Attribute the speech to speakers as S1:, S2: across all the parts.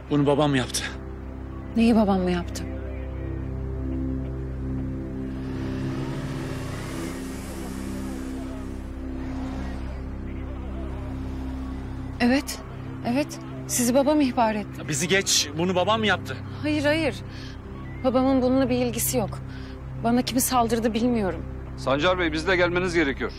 S1: Bunu babam yaptı.
S2: Neyi babam mı yaptı? Evet, evet. Sizi babam ihbar etti.
S1: Bizi geç. Bunu babam mı yaptı?
S2: Hayır, hayır. Babamın bununla bir ilgisi yok. Bana kimi saldırdı bilmiyorum.
S3: Sancar Bey, bizle gelmeniz gerekiyor.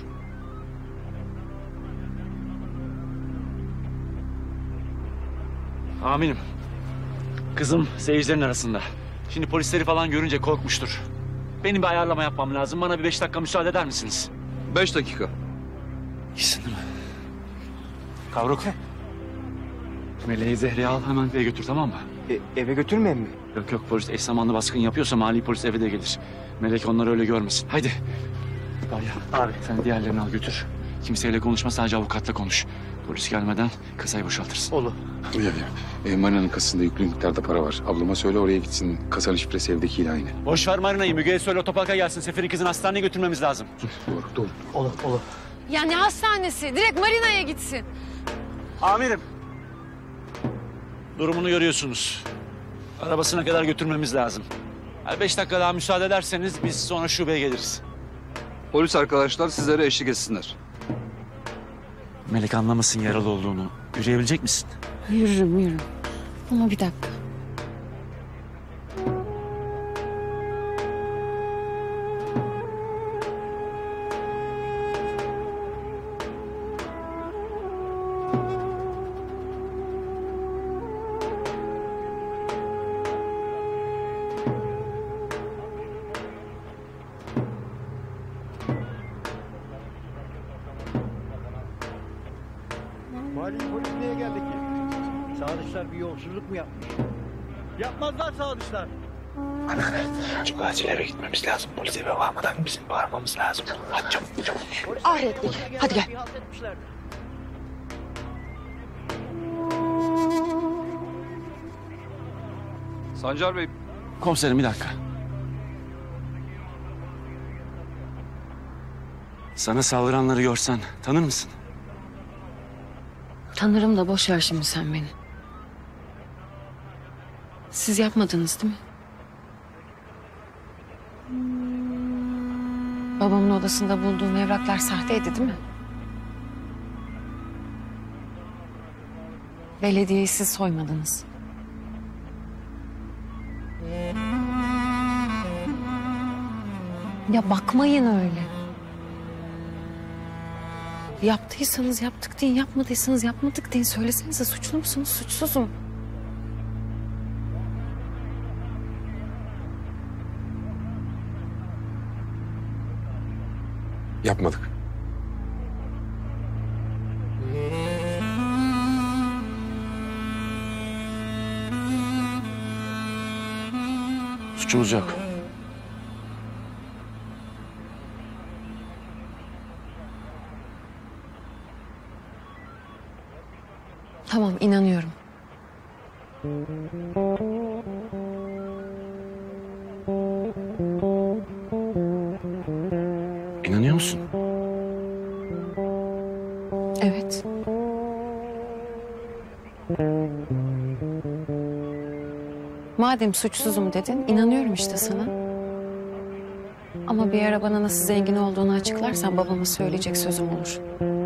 S1: Amirim. Kızım seyircilerin arasında. Şimdi polisleri falan görünce korkmuştur. Benim bir ayarlama yapmam lazım. Bana bir 5 dakika müsaade eder misiniz?
S3: 5 dakika.
S1: İyisin değil mi? Kavruk. Meleği Zehri'yi al hemen eve götür, tamam mı?
S4: Eve götürmeyeyim mi?
S1: Yok yok, polis eş zamanlı baskın yapıyorsa mali polis eve de gelir. Melek onları öyle görmesin. Haydi. Derya abi sen diğerlerini al götür. Kimseyle konuşma, sadece avukatla konuş. Polis gelmeden kasayı boşaltırsın.
S4: Olur.
S5: Marina'nın kasasında yüklü miktarda para var. Ablama söyle oraya gitsin. Kasanın şifresi evdekiyle aynı.
S1: Boş ver Marina'yı. Müge'ye söyle otoparka gelsin. Sefer'in kızını hastaneye götürmemiz lazım.
S5: Doğru.
S4: Olur.
S2: Ya ne hastanesi? Direkt Marina'ya gitsin.
S1: Amirim. Durumunu görüyorsunuz. Arabasına kadar götürmemiz lazım. 5 dakika daha müsaade ederseniz biz sonra şubeye geliriz.
S3: Polis arkadaşlar sizlere eşlik etsinler.
S1: Melek anlamasın yaralı olduğunu. Yürüyebilecek misin?
S2: Yürürüm. Ama bir dakika.
S4: Mali polis niye geldi ki? Sadıçlar bir yolsuzluk mu yapmış? Yapmazlar Sadıçlar.
S6: Çok acil eve gitmemiz lazım. Polis eve varmadan bizim bağırmamız lazım. Hadi çabuk.
S2: Ahretlik. Hadi gel.
S3: Sancar Bey,
S1: Komiserim bir dakika. Sana saldıranları görsen tanır mısın?
S2: Tanırım da boş ver şimdi sen beni. Siz yapmadınız değil mi? Babamın odasında bulduğum evraklar sahteydi değil mi? Belediyeyi siz soymadınız. Ya bakmayın öyle. Yaptıysanız yaptık deyin, yapmadıysanız yapmadık deyin. Söylesenize suçlu musunuz, suçsuzum.
S5: Yapmadık.
S1: Suçumuz yok.
S2: Tamam, inanıyorum.
S1: İnanıyor musun?
S2: Evet. Madem suçsuzum dedin, inanıyorum işte sana. Ama bir ara bana nasıl zengin olduğunu açıklarsan babama söyleyecek sözüm olur.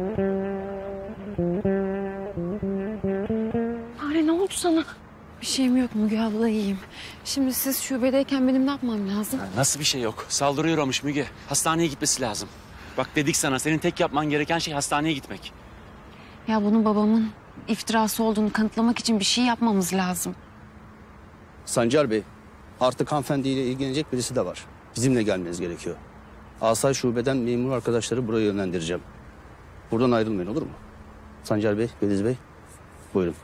S2: Fare ne oldu sana? Bir şeyim yok Müge abla, iyiyim. Şimdi siz şubedeyken benim ne yapmam lazım?
S1: Nasıl bir şey yok? Saldırıya uğramış Müge. Hastaneye gitmesi lazım. Bak dedik sana, senin tek yapman gereken şey hastaneye gitmek.
S2: Ya bunun babamın iftirası olduğunu kanıtlamak için bir şey yapmamız lazım.
S7: Sancar Bey, artık hanımefendiyle ilgilenecek birisi de var. Bizimle gelmeniz gerekiyor. Asayiş şubeden memur arkadaşları buraya yönlendireceğim. Buradan ayrılmayın, olur mu? Sancar Bey, Yeliz Bey, buyurun.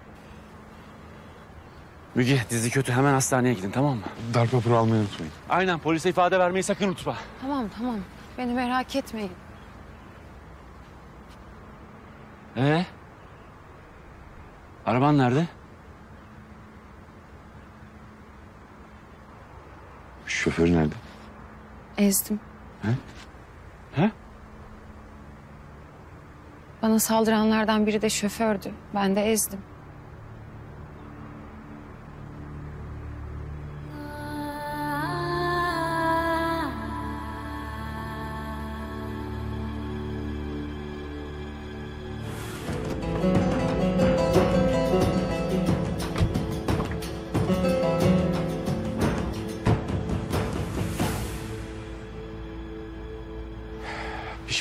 S1: Müge dizi kötü, hemen hastaneye gidin, tamam mı?
S5: Darp raporu almayı unutmayın.
S1: Aynen, polise ifade vermeyi sakın unutma.
S2: Tamam. Beni merak etmeyin.
S1: Araban nerede?
S5: Şoför nerede?
S2: Ezdim.
S1: He?
S2: Bana saldıranlardan biri de şofördü. Ben de ezdim.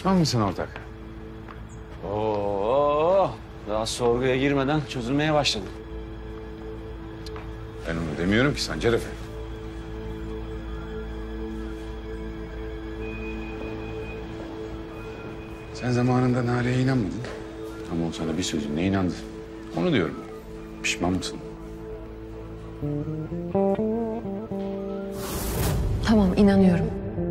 S5: Pişman mısın ortak?
S1: Oo, daha sorguya girmeden çözülmeye başladı.
S5: Ben onu demiyorum ki Sancar Efe. Sen zamanında Nale'ye inanmadın. Ama o sana bir sözünle inandı. Onu diyorum. Pişman mısın?
S2: Tamam, inanıyorum.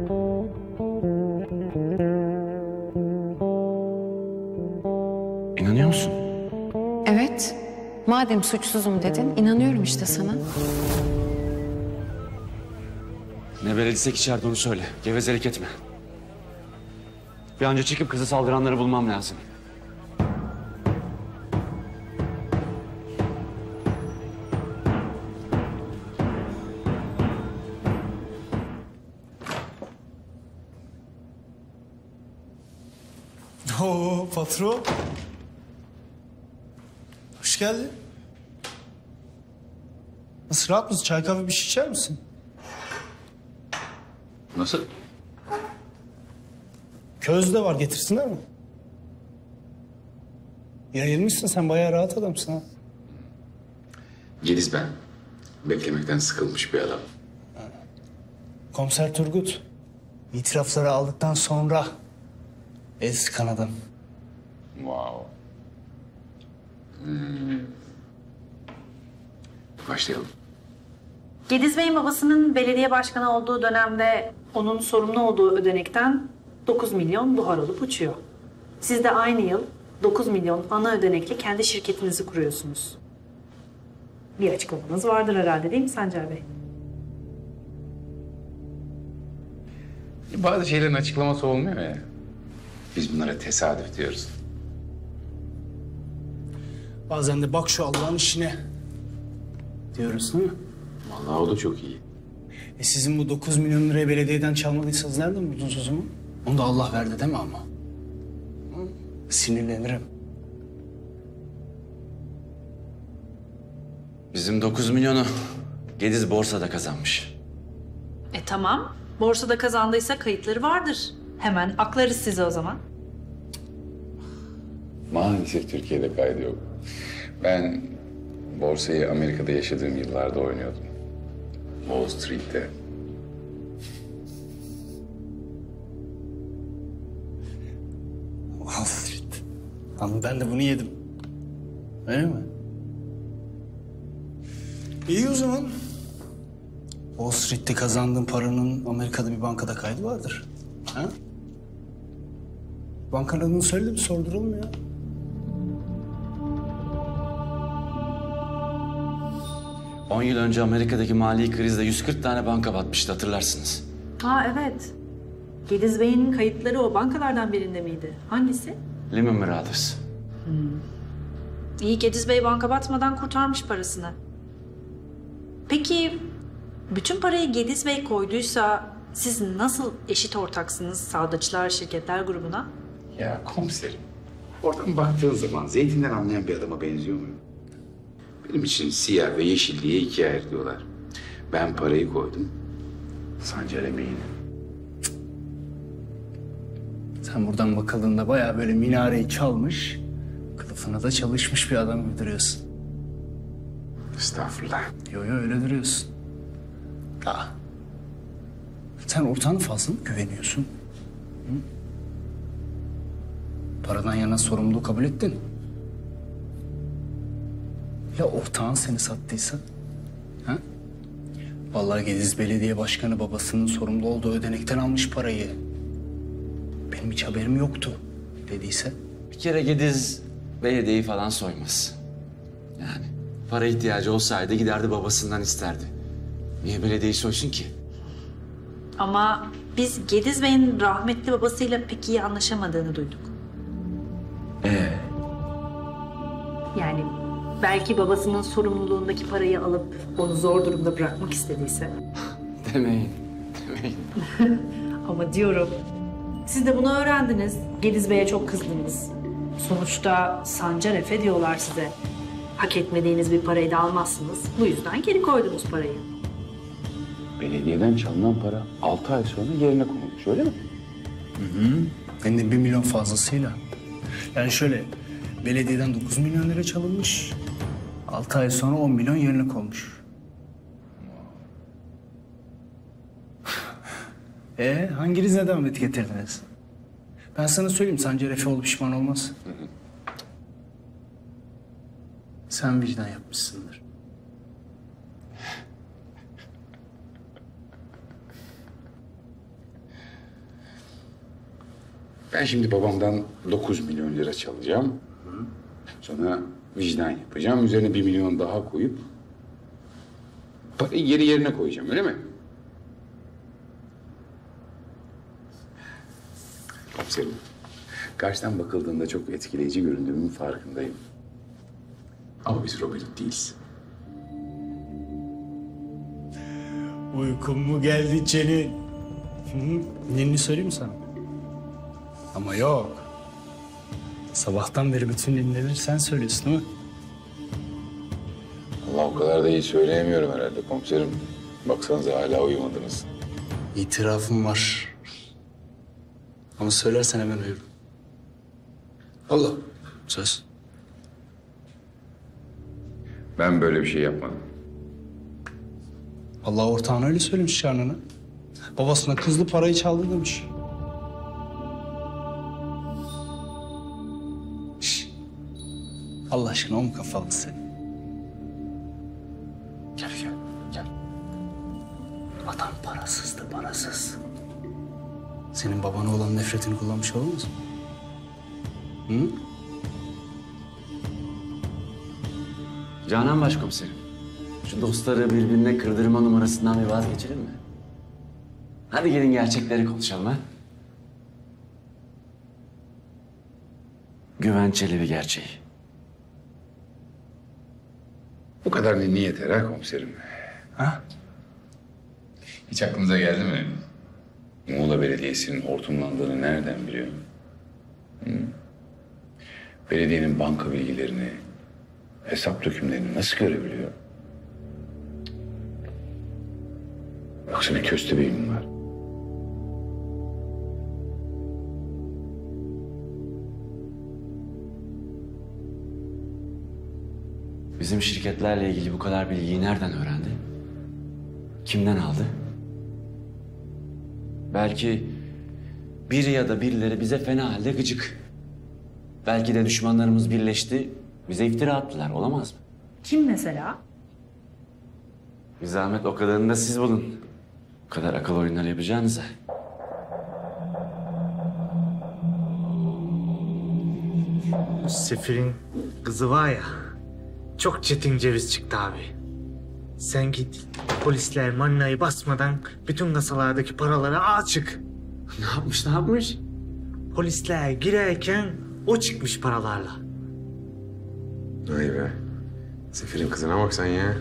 S1: İnanıyor musun?
S2: Evet. Madem suçsuzum dedin, inanıyorum işte sana.
S1: Ne belediysek içeride onu söyle. Gevezelik etme. Bir an önce çıkıp kızı saldıranları bulmam lazım.
S8: Oo patron. Hoş geldin. Nasıl, rahat mısın? Çay kahve bir şey içer misin?
S5: Nasıl?
S8: Köz de var, getirsinler mi? Yayılmışsın sen, bayağı rahat adamsın ha.
S5: Geliz ben. Beklemekten sıkılmış bir adam.
S8: Komiser Turgut. İtirafları aldıktan sonra el sıkan adam.
S5: Wow. Başlayalım.
S9: Gediz Bey'in babasının belediye başkanı olduğu dönemde onun sorumlu olduğu ödenekten 9 milyon buhar olup uçuyor. Siz de aynı yıl 9 milyon ana ödenekli kendi şirketinizi kuruyorsunuz. Bir açıklamanız vardır herhalde, değil mi Sancar Bey?
S5: Bazı şeylerin açıklaması olmuyor ya. Biz bunlara tesadüf diyoruz.
S8: Bazen de bak şu Allah'ın işine diyoruz, değil mi?
S5: Vallahi o da çok iyi.
S8: Sizin bu 9 milyon lirayı belediyeden çalmadıysanız nereden buldunuz o zaman? Onu da Allah verdi değil mi ama? Hı? Sinirlenirim.
S1: Bizim 9 milyonu Gediz borsada kazanmış.
S9: Tamam. Borsada kazandıysa kayıtları vardır. Hemen aklarız sizi o zaman.
S5: Maalesef Türkiye'de kaydı yok. Ben borsayı Amerika'da yaşadığım yıllarda oynuyordum. Wall Street'te.
S8: Wall Street. Ama ben de bunu yedim. Öyle mi? İyi o zaman. Wall Street'te kazandığın paranın Amerika'da bir bankada kaydı vardır. Ha? Bankanın adını söyle de bir sorduralım ya.
S1: — 10 yıl önce Amerika'daki mali krizde 140 tane banka batmıştı, hatırlarsınız.
S9: Evet. Gediz Bey'in kayıtları o bankalardan birinde miydi? Hangisi?
S1: Lehman Brothers.
S9: İyi, Gediz Bey banka batmadan kurtarmış parasını. Peki bütün parayı Gediz Bey koyduysa siz nasıl eşit ortaksınız Sağdaçlar Şirketler grubuna?
S5: Ya komiserim, oradan baktığın zaman zeytinden anlayan bir adama benziyor muyum? Benim için siyah ve yeşil diye ikiye ayırıyorlar. Ben parayı koydum, Sancar emeğini.
S8: Sen buradan bakıldığında bayağı böyle minareyi çalmış, kılıfına da çalışmış bir adam gibi duruyorsun.
S5: Estağfurullah.
S8: Yo öyle duruyorsun. Aa. Sen ortağına fazla mı güveniyorsun? Hı? Paradan yana sorumluluğu kabul ettin. Ya ortağın seni sattıysa? Ha? Vallahi Gediz Belediye Başkanı babasının sorumlu olduğu ödenekten almış parayı. Benim hiç haberim yoktu dediyse?
S1: Bir kere Gediz belediyeyi falan soymaz. Yani para ihtiyacı olsaydı giderdi babasından isterdi. Niye belediyeyi soysun ki?
S9: Ama biz Gediz Bey'in rahmetli babasıyla pek iyi anlaşamadığını duyduk. Yani belki babasının sorumluluğundaki parayı alıp onu zor durumda bırakmak istediyse.
S1: Demeyin.
S9: Ama diyorum, siz de bunu öğrendiniz. Gediz Bey'e çok kızdınız. Sonuçta Sancar Efe diyorlar size. Hak etmediğiniz bir parayı da almazsınız. Bu yüzden geri koydunuz parayı.
S5: Belediyeden çalınan para 6 ay sonra yerine konulmuş, öyle mi?
S8: Hem de 1 milyon fazlasıyla. Yani şöyle, belediyeden 9 milyon lira çalınmış. 6 ay sonra 10 milyon yerine konmuş. Hanginiz neden ümit getirdiniz? Ben sana söyleyeyim, Sancar Efeoğlu pişman olmaz. Sen vicdan yapmışsındır.
S5: Ben şimdi babamdan 9 milyon lira çalacağım. Sonra vicdan yapacağım. Üzerine 1 milyon daha koyup parayı geri yerine koyacağım, öyle mi? Komiserim, karşıdan bakıldığında çok etkileyici göründüğümün farkındayım. Ama biz Robin Hood değiliz.
S8: Uykun mu geldi senin? Ninni söyleyeyim mi sana? Ama yok. Sabahtan beri bütün ninnileri sen söylüyorsun değil mi?
S5: Allah o kadar da iyi söyleyemiyorum herhalde komiserim. Baksanıza hala uyumadınız.
S8: İtirafım var. Onu söylersen hemen uyurum.
S5: Allah.
S8: Söz.
S5: Ben böyle bir şey yapmadım.
S8: Allah ortağına öyle söylemiş Şanlı'na. Babasına kızlı parayı çaldı demiş. Şş. Allah aşkına o mu kafalı senin? Gel. Adam parasızdı, parasız. Senin babana olan nefretini kullanmış olamaz mı? Hı?
S1: Canan Başkomiserim, şu dostları birbirine kırdırma numarasından bir vazgeçelim mi? Hadi gelin gerçekleri konuşalım ha. Güven Çelebi gerçeği.
S5: Bu kadar ninni yeter ha komiserim.
S8: Ha?
S5: Hiç aklınıza geldi mi? Muğla Belediyesi'nin hortumlandığını nereden biliyor? Hı? Belediyenin banka bilgilerini, hesap dökümlerini nasıl görebiliyor? Yoksa bir köstebeği mi var?
S1: Bizim şirketlerle ilgili bu kadar bilgiyi nereden öğrendi? Kimden aldı? Belki biri ya da birileri bize fena halde gıcık. Belki de düşmanlarımız birleşti, bize iftira attılar. Olamaz mı?
S9: Kim mesela?
S1: Bir zahmet o kadarını da siz bulun. Bu kadar akıl oyunları yapacağınıza.
S6: Sefir'in kızı var ya, çok çetin ceviz çıktı abi. Sen git, polisler mannayı basmadan bütün kasalardaki paraları al çık.
S1: Ne yapmış?
S6: Polisler girerken o çıkmış paralarla.
S10: Vay be. Sefir'in kızına bak sen ya.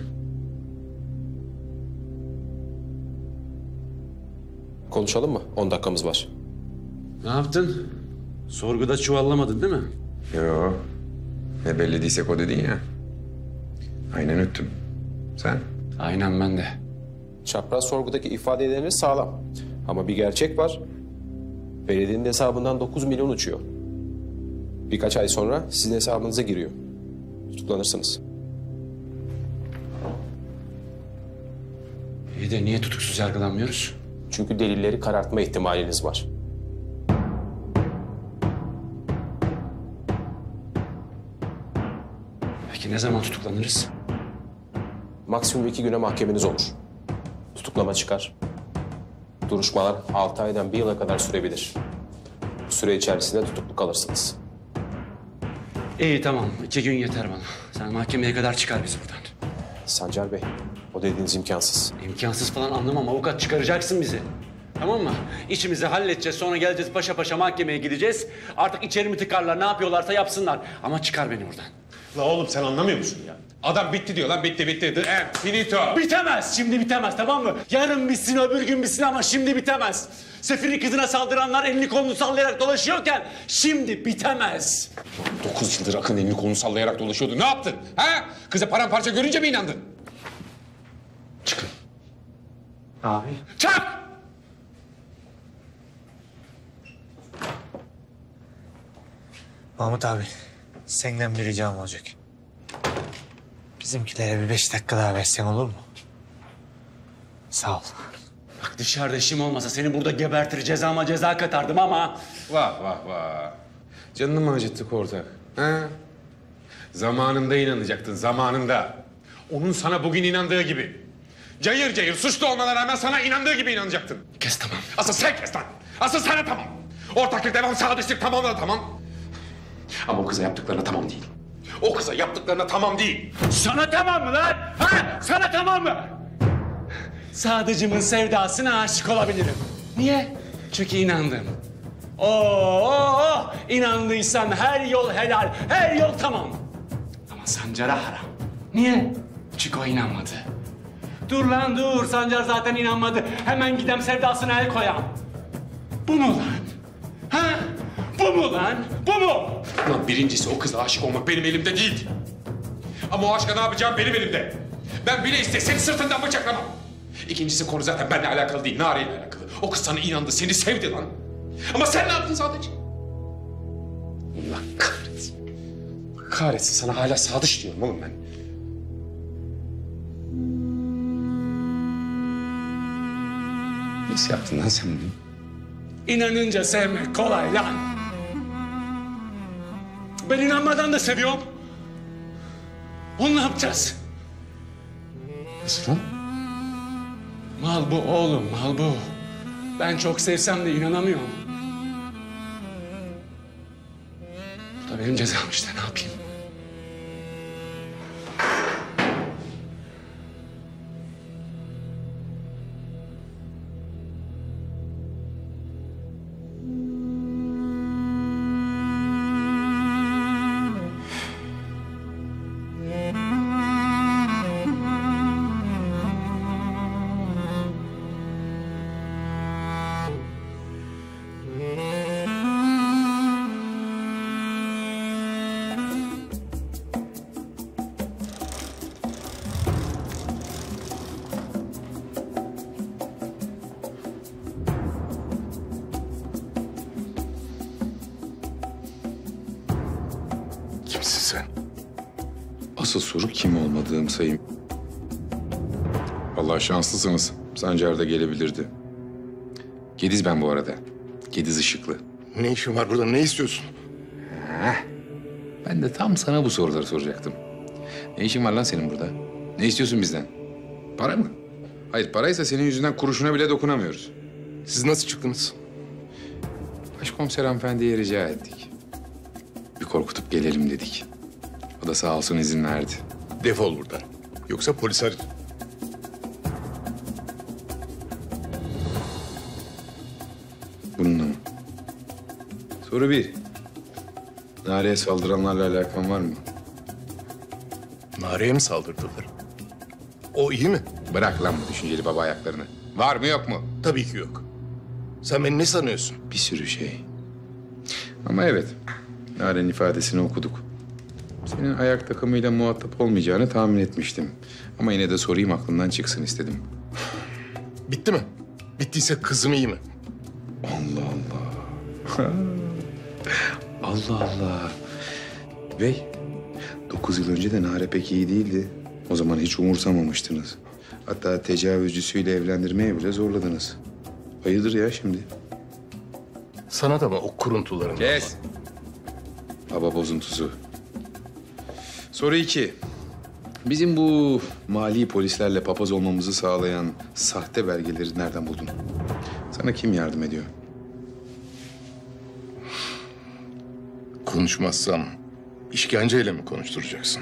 S11: Konuşalım mı? 10 dakikamız var.
S1: Ne yaptın? Sorguda çuvallamadın değil mi?
S10: Yo. Ne belli değilsek o dedin ya. Aynen öttüm. Sen?
S1: Aynen ben de.
S11: Çapraz sorgudaki ifadeleriniz sağlam. Ama bir gerçek var. Belediyenin hesabından 9 milyon uçuyor. Birkaç ay sonra sizin hesabınıza giriyor. Tutuklanırsınız.
S1: İyi de niye tutuksuz yargılanmıyoruz?
S11: Çünkü delilleri karartma ihtimaliniz var.
S1: Peki ne zaman tutuklanırız?
S11: Maksimum 2 güne mahkemeniz olur. Tutuklama çıkar. Duruşmalar 6 aydan 1 yıla kadar sürebilir. Bu süre içerisinde tutuklu kalırsınız.
S1: İyi tamam. 2 gün yeter bana. Sen mahkemeye kadar çıkar bizi buradan.
S11: Sancar Bey, o dediğiniz imkansız.
S1: İmkansız falan anlamam. Avukat çıkaracaksın bizi. Tamam mı? İşimizi halledeceğiz. Sonra geleceğiz paşa paşa mahkemeye gideceğiz. Artık içeri mi tıkarlar ne yapıyorlarsa yapsınlar. Ama çıkar beni buradan.
S12: La oğlum sen anlamıyor musun ya? Adam bitti diyor lan bitti. Finito.
S1: Bitemez. Şimdi bitemez tamam mı? Yarın bitsin öbür gün bitsin ama şimdi bitemez. Sefir'in kızına saldıranlar elini kolunu sallayarak dolaşıyorken şimdi bitemez.
S12: 9 yıldır Akın elini kolunu sallayarak dolaşıyordu. Ne yaptın? Ha? Kızı paramparça görünce mi inandın? Çıkın.
S6: Abi.
S12: Çık!
S6: Mahmut abi, senden bir ricam olacak. Bizimkilere bir 5 dakika daha versen olur mu? Sağ ol.
S1: Bak dışarıda işim olmasa seni burada gebertir, cezama ceza katardım ama...
S12: Vah vah vah. Canını mı acıttık ortak? Ha? Zamanında inanacaktın, zamanında. Onun sana bugün inandığı gibi. Cayır cayır suçlu olmana rağmen sana inandığı gibi inanacaktın.
S1: Kes tamam.
S12: Asıl sen kes lan. Asıl sana tamam. Ortaklık devam, sadıçlık tamam da tamam. Ama o kıza yaptıklarına tamam değil. O kıza yaptıklarına tamam değil.
S1: Sana tamam mı lan? Ha? Sana tamam mı? Sadıcımın sevdasına aşık olabilirim. Niye? Çünkü inandım. Oo, inandıysan her yol helal, her yol tamam. Ama Sancar'a haram. Niye? Çünkü o inanmadı. Dur lan dur, Sancar zaten inanmadı. Hemen gidem sevdasına el koyam. Bu mu lan? Ha? Bu mu lan? Bu mu?
S12: Lan birincisi o kıza aşık olmak benim elimde değil. Ama o aşka ne yapacağım benim elimde. Ben bile istesem sırtından bıçaklamam. İkincisi konu zaten benimle alakalı değil, Nare'yle alakalı. O kız sana inandı, seni sevdi lan. Ama sen ne yaptın sadece? Allah kahretsin. Kahretsin, sana hala sadıç diyorum oğlum ben. Nasıl yaptın lan sen bunu?
S1: İnanınca sevmek kolay lan. Ben inanmadan da seviyorum. Onu ne yapacağız?
S12: Nasıl lan?
S1: Mal bu oğlum, mal bu. Ben çok sevsem de inanamıyorum. Bu da benim cezam işte, ne yapayım?
S12: Kimsin sen? Asıl soru kim olmadığım sayım. Vallahi şanslısınız. Sancar da gelebilirdi. Gediz ben bu arada. Gediz Işıklı.
S13: Ne işin var burada? Ne istiyorsun?
S12: Ben de tam sana bu soruları soracaktım. Ne işin var lan senin burada? Ne istiyorsun bizden? Para mı? Hayır, paraysa senin yüzünden kuruşuna bile dokunamıyoruz.
S13: Siz nasıl çıktınız?
S12: Başkomiser hanımefendiye rica ettik. Bir korkutup gelelim dedik. O da sağ olsun izin verdi.
S13: Defol buradan. Yoksa polis arayın.
S12: Bununla mı? Soru 1. Nare'ye saldıranlarla alakan var mı?
S13: Nare'ye mi saldırdılar? O iyi mi?
S12: Bırak lan bu düşünceli baba ayaklarını. Var mı yok mu?
S13: Tabii ki yok. Sen beni ne sanıyorsun?
S12: Bir sürü şey. Ama evet, Nare'nin ifadesini okuduk. Senin ayak takımıyla muhatap olmayacağını tahmin etmiştim. Ama yine de sorayım, aklından çıksın istedim.
S13: Bitti mi? Bittiyse kızım iyi mi?
S12: Allah Allah. Allah Allah. Bey, 9 yıl önce de Nare pek iyi değildi. O zaman hiç umursamamıştınız. Hatta tecavüzcüsüyle evlendirmeye bile zorladınız. Hayırdır ya şimdi?
S13: Sana da mı o kuruntuların?
S12: Kes. Baba bozuntusu. Soru 2. Bizim bu mali polislerle papaz olmamızı sağlayan sahte belgeleri nereden buldun? Sana kim yardım ediyor?
S13: Konuşmazsam işkenceyle mi konuşturacaksın?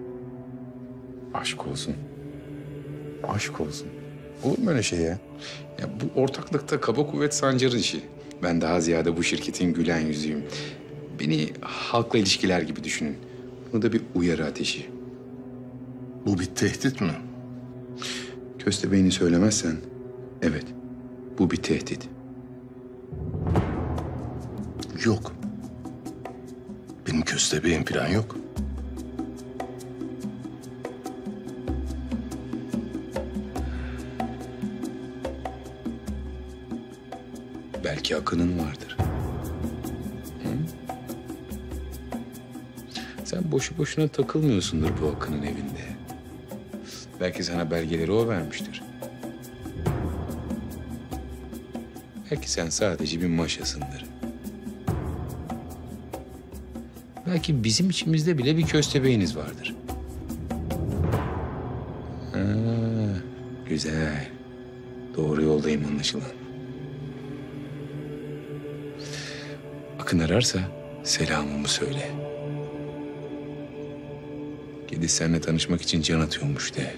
S12: Aşk olsun. Aşk olsun. Olur mu öyle şey ya? Ya bu ortaklıkta kaba kuvvet Sancar'ın işi. Ben daha ziyade bu şirketin gülen yüzüyüm. Beni halkla ilişkiler gibi düşünün. Bunu da bir uyarı ateşi.
S13: Bu bir tehdit mi?
S12: Köstebeğini söylemezsen evet, bu bir tehdit.
S13: Yok. Benim köstebeğim falan yok.
S12: Belki Akın'ın vardır. Hı?
S5: Sen boşu boşuna takılmıyorsundur bu Akın'ın evinde. Belki sana belgeleri o vermiştir. Belki sen sadece bir maşasındır. Belki bizim içimizde bile bir köstebeğiniz vardır. Ha, güzel. Doğru yoldayım anlaşılan. Akın ararsa selamımı söyle. Gediz seninle tanışmak için can atıyormuş de.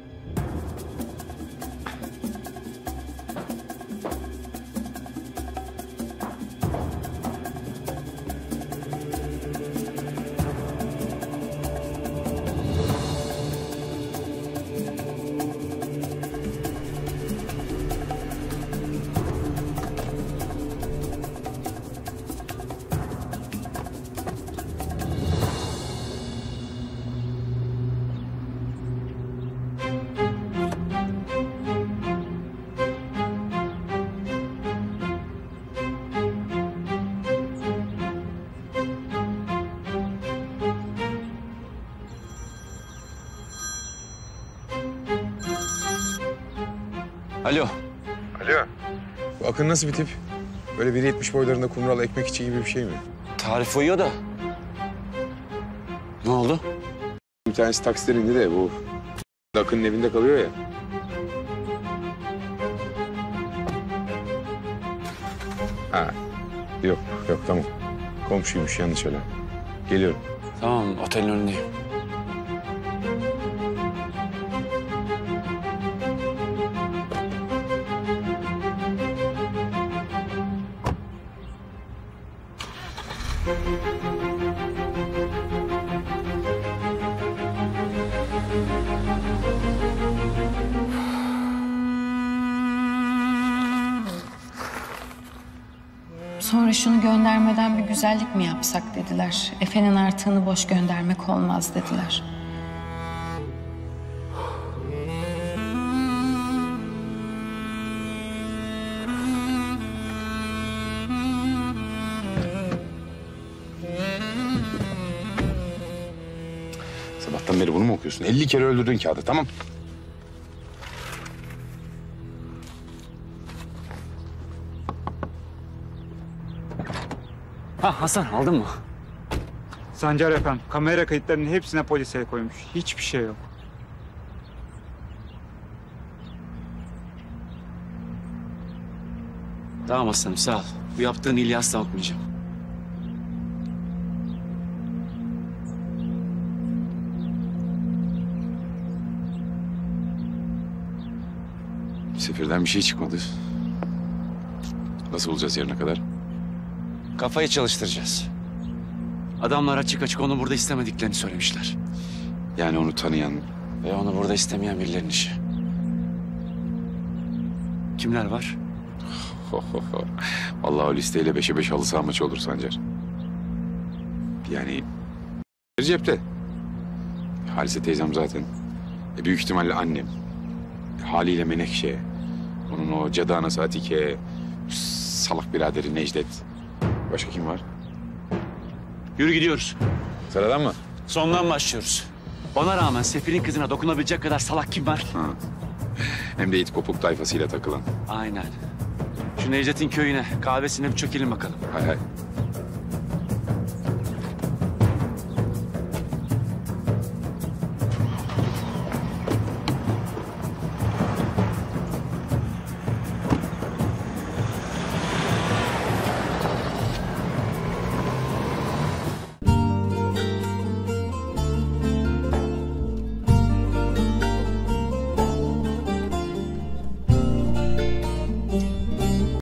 S1: Alo.
S10: Alo. Bu Akın nasıl bir tip? Böyle 1.70 boylarında kumral ekmek gibi bir şey mi?
S1: Tarif uyuyor da. Ne oldu?
S10: Bir tanesi taksiden indi de bu Akın'ın evinde kalıyor ya. Ha. Yok tamam. Komşuymuş yanlış öyle. Geliyorum.
S1: Tamam, otelin önündeyim.
S2: Sonra şunu göndermeden bir güzellik mi yapsak dediler. Efe'nin artığını boş göndermek olmaz dediler.
S5: Sabahtan beri bunu mu okuyorsun? 50 kere öldürdün kağıdı, tamam.
S1: Ha Hasan, aldın mı?
S14: Sancar efendim, kamera kayıtlarının hepsine polis el koymuş. Hiçbir şey yok.
S1: Tamam Hasan'ım, sağ ol. Bu yaptığın iyiliği asla unutmayacağım.
S5: Sefirden bir şey çıkmadı. Nasıl bulacağız yarına kadar?
S1: Kafayı çalıştıracağız. Adamlar açık açık onu burada istemediklerini söylemişler.
S5: Yani onu tanıyan...
S1: Ve onu burada istemeyen birilerinin işi. Kimler var?
S5: Vallahi o listeyle 5'e 5 halı saha maçı olur Sancar. Yani... cepte. Halise teyzem zaten. Büyük ihtimalle annem. Haliyle Menekşe. Onun o cadı anası Atike. Salak biraderi Necdet. Başka kim var?
S1: Yürü gidiyoruz.
S5: Sıradan mı?
S1: Sondan başlıyoruz. Bana rağmen Sefir'in kızına dokunabilecek kadar salak kim var?
S5: Ha. Hem de it kopuk tayfasıyla takılan.
S1: Aynen. Şu Necdet'in köyüne, kahvesine bir çökelim bakalım.
S5: Hay hay.